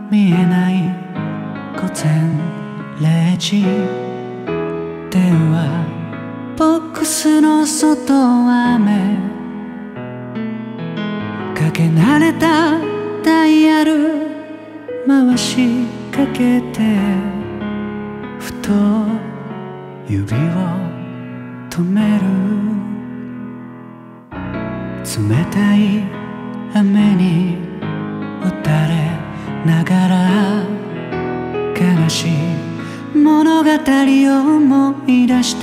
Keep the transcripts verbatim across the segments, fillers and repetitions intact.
見えない午前れいじ、電話ボックスの外は雨、かけ慣れたダイヤル回しかけて、ふと指を止める。冷たい雨に打たれながら悲しい物語を思い出した。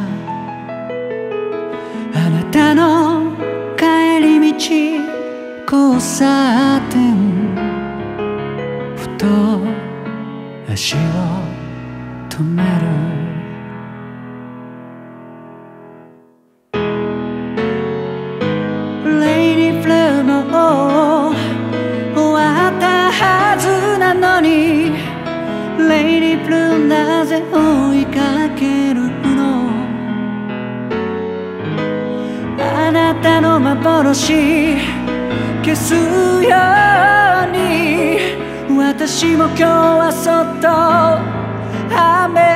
あなたの帰り道交差点、ふと足を止める。レイディフルーも終わったはずなのに、レイディフルーなぜ追いかけるの。あなたの幻消すように、私も今日はそっと雨